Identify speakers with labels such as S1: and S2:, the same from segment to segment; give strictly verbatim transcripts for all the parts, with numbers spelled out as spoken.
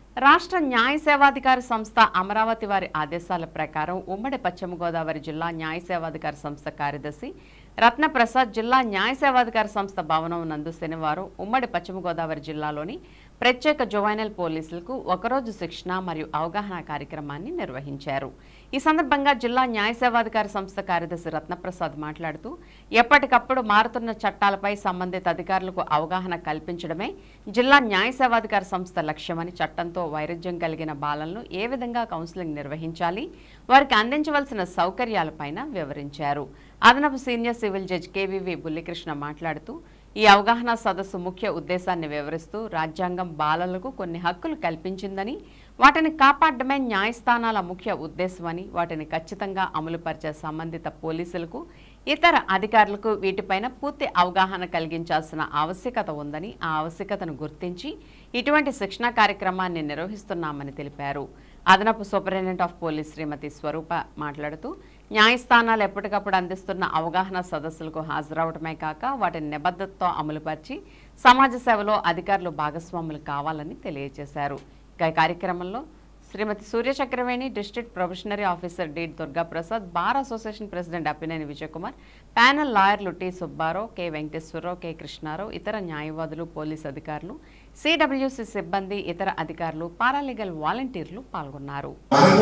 S1: రాష్ట్ర న్యాయ సేవాధికార సంస్థ అమరావతి వారి ఆదేశాల ప్రకారం ఉమ్మడి పశ్చిమ గోదావరి జిల్లా న్యాయ సేవాధికార సంస్థ కార్యదర్శి రత్నప్రసాద్ జిల్లా న్యాయ సేవాధికార సంస్థ భవనం నందు శనివారం ఉమ్మడి పశ్చిమ గోదావరి జిల్లాలోని ప్రత్యేక జువైనల్ పోలీసులకు ఒకరోజు శిక్షణ మరియు అవగాహన కార్యక్రమాన్ని నిర్వహించారు। ఈ సందర్భంగా జిల్లా న్యాయ సేవాధికార సంస్థ కార్యదర్శి రత్నప్రసాద్ మాట్లాడుతూ ఎప్పటికప్పుడు మారుతున్న చట్టాలపై సంబంధిత అధికారులకు అవగాహన కల్పించడమే జిల్లా న్యాయ సేవాధికార సంస్థ లక్ష్యమని, చట్టంతో వైరుధ్యం కలిగిన బాలలను ఏ విధంగా కౌన్సిలింగ్ నిర్వహించాలి, వారికి అందించవలసిన సౌకర్యాలపైన వివరించారు। అదనపు senior civil judge K V V Bullikrishna మాట్లాడుతూ ఈ అవగాహన సదస్సు ముఖ్య ఉద్దేశాన్ని వివరిస్తూ రాజ్యాంగం బాలలకు కొన్ని హక్కులు కల్పించిందని, వాటిని కాపాడడమే న్యాయస్థానాల ముఖ్య ఉద్దేశమని, వాటిని ఖచ్చితంగా అమలుపరిచే సంబంధిత పోలీసులకు ఇతర అధికారులకు వీటిపైన పూర్తి అవగాహన కలిగించాల్సిన ఆవశ్యకత ఉందని, ఆ ఆవశ్యకతను గుర్తించి ఇటువంటి శిక్షణ కార్యక్రమాన్ని నిర్వహిస్తున్నామని తెలిపారు। అదనపు superintendent of police Srimati Swaroopa మాట్లాడుతూ న్యాయస్థానాలు ఎప్పటికప్పుడు అందిస్తున్న అవగాహన సదస్సులకు హాజరవడమే కాక వాటిని నిబద్ధతతో అమలుపరిచి సమాజ సేవలో అధికారులు భాగస్వాములు కావాలని తెలియజేశారు। ఈ కార్యక్రమంలో Srimati Suryachakraveni, district probationary officer D Durgaprasad, bar association president Appineni Vijayakumar, panel లాయర్లు T Subbarao, K Venkateswararao, K Krishnarao, ఇతర న్యాయవాదులు, పోలీసు అధికారులు, సిడబ్ల్యూసి సిబ్బంది, ఇతర అధికారులు, పారాలీగల్ వాలంటీర్లు పాల్గొన్నారు।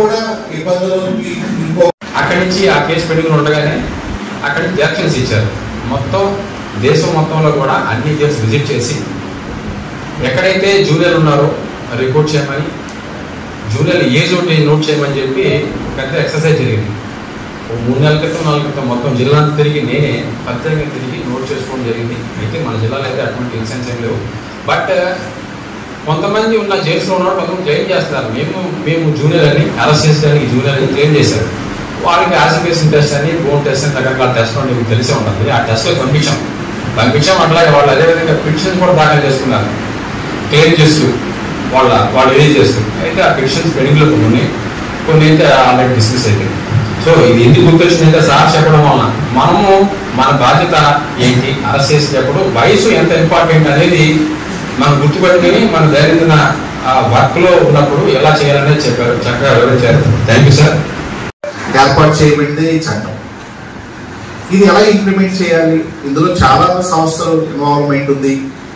S2: అక్కడి నుంచి ఆ కేసు పెట్టుకుని ఉండగానే అక్కడి నుంచి డైరెక్షన్స్ ఇచ్చారు। మొత్తం దేశం మొత్తంలో కూడా అన్ని కేసు విజిట్ చేసి ఎక్కడైతే జూనియర్ ఉన్నారో రిపోర్ట్ చేయమని, జూనియర్ ఏజ్ ఒకటి నోట్ చేయమని చెప్పి పెద్ద ఎక్సర్సైజ్ జరిగింది। మూడు నెలల క్రితం నాలుగు క్రితం మొత్తం జిల్లా తిరిగి నేనే ప్రత్యేకంగా తిరిగి నోట్ చేసుకోవడం జరిగింది। అయితే మన జిల్లాలో అయితే అటువంటి ఇన్సెన్స్ ఏం లేవు, బట్ కొంతమంది ఉన్న జైల్స్లో ఉన్న కొంతమంది క్లెయిమ్ చేస్తున్నారు, మేము మేము జూనియర్ అని అరెస్ట్ చేసేదానికి జూనియర్ అని క్లెయిమ్ చేశారు। వాళ్ళకి యాసిఫికేషన్ టెస్ట్ అని, బోన్ టెస్ట్ అని రకరకాల టెస్ట్ మీకు తెలిసే ఉంటుంది। ఆ టెస్ట్లో పంపించాం పంపించాం అట్లాగే వాళ్ళు అదేవిధంగా పిటిషన్స్ కూడా దాఖలు చేసుకున్నారు క్లెయిమ్ చేస్తూ, వాళ్ళ వాళ్ళు ఏది చేస్తారు। అయితే ఆ పిటిషన్స్ పెండింగ్లో కొన్ని ఉన్నాయి, కొన్ని అయితే ఆల్రెడీ డిస్మిస్ అయిపోయింది। సో ఇది ఎందుకు గుర్తొచ్చిందంటే సార్ చెప్పడం వలన మనము మన బాధ్యత ఏంటి, అరెస్ట్ చేసేటప్పుడు వయసు ఎంత ఇంపార్టెంట్ అనేది మనం గుర్తుపెట్టుకుని మన దైనందిన వర్క్లో ఉన్నప్పుడు ఎలా చేయాలనేది చెప్పారు, చక్కగా వివరించారు। Thank you sir.
S3: ఏర్పాటు చేయబడింది ఈ చట్టం, ఇది ఎలా ఇంప్లిమెంట్ చేయాలి, ఇందులో చాలా సంస్థలు ఇన్వాల్వ్మెంట్ ఉంది।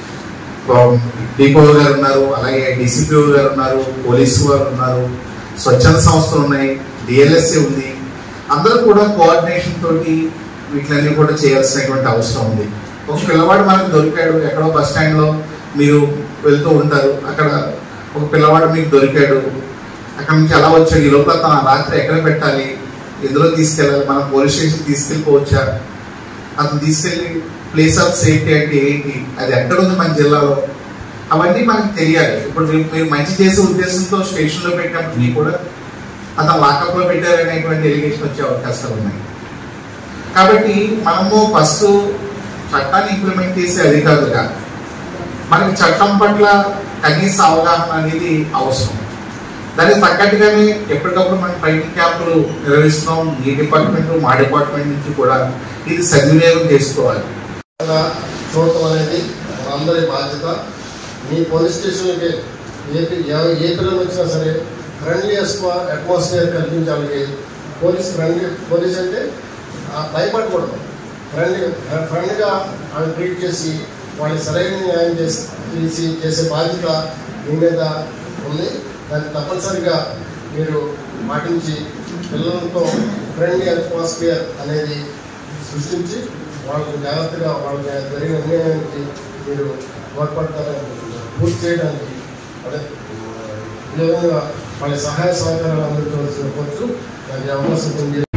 S3: డిపో గారు ఉన్నారు, అలాగే డిసిపిఓ గారు ఉన్నారు, పోలీసు వారు ఉన్నారు, స్వచ్ఛంద సంస్థలు ఉన్నాయి, డిఎల్ఎస్ఏ ఉంది। అందరూ కూడా కోఆర్డినేషన్ తోటి వీటిలన్నీ కూడా చేయాల్సినటువంటి అవసరం ఉంది। ఒక పిల్లవాడు మనకు దొరికాడు, ఎక్కడో బస్ స్టాండ్లో మీరు వెళ్తూ ఉంటారు, అక్కడ ఒక పిల్లవాడు మీకు దొరికాడు, అక్కడ నుంచి ఎలా వచ్చాడు, ఈ లోపల తన రాత్రి ఎక్కడ పెట్టాలి, ఎందులో తీసుకెళ్ళాలి, మనం పోలీస్ స్టేషన్ తీసుకెళ్ళిపోవచ్చా, అతను తీసుకెళ్ళి ప్లేస్ ఆఫ్ సేఫ్టీ అంటే ఏంటి, అది ఎక్కడ ఉంది మన జిల్లాలో, అవన్నీ మనకు తెలియాలి। ఇప్పుడు మీరు మంచి చేసే ఉద్దేశంతో స్టేషన్లో పెట్టినప్పటికీ కూడా అతను లాకప్లో పెట్టారనేటువంటి ఎలిగేషన్ వచ్చే అవకాశాలు ఉన్నాయి। కాబట్టి మనము ఫస్ట్ చట్టాన్ని ఇంప్లిమెంట్ చేసే అధికారులుగా మనకి చట్టం పట్ల కనీస అవగాహన అనేది అవసరం। దానికి తగ్గట్టుగానే ఎప్పటికప్పుడు మనం ట్రైనింగ్ క్యాంపులు నిర్వహిస్తున్నాం, ఈ డిపార్ట్మెంట్ మా డిపార్ట్మెంట్ నుంచి కూడా ఇది సద్వినియోగం చేసుకోవాలి।
S4: చూడటం అనేది అందరి బాధ్యత। మీ పోలీస్ స్టేషన్కి ఏ ఏ పిల్లలు వచ్చినా సరే ఫ్రెండ్లీ అట్మాస్ఫియర్ కల్పించాలి। పోలీస్ ఫ్రెండ్లీ పోలీస్ అంటే భయపడకూడదు, ఫ్రెండ్లీ ఫ్రెండ్గా వాళ్ళని ట్రీట్ చేసి వాళ్ళకి సరైన న్యాయం చేసి తీసి చేసే బాధ్యత మీ మీద ఉంది। దాన్ని తప్పనిసరిగా మీరు పాటించి పిల్లలతో ఫ్రెండ్లీ అట్మాస్ఫియర్ అనేది సృష్టించి వాళ్ళకి జాగ్రత్తగా వాళ్ళకి జరిగిన నిర్ణయానికి మీరు తోడ్పడతారని పూర్తి చేయడానికి అదే ఈ విధంగా వాళ్ళ సహాయ సహకారాలు అందించవలసిన కోరుతూ దానికి అవకాశం ఉంది।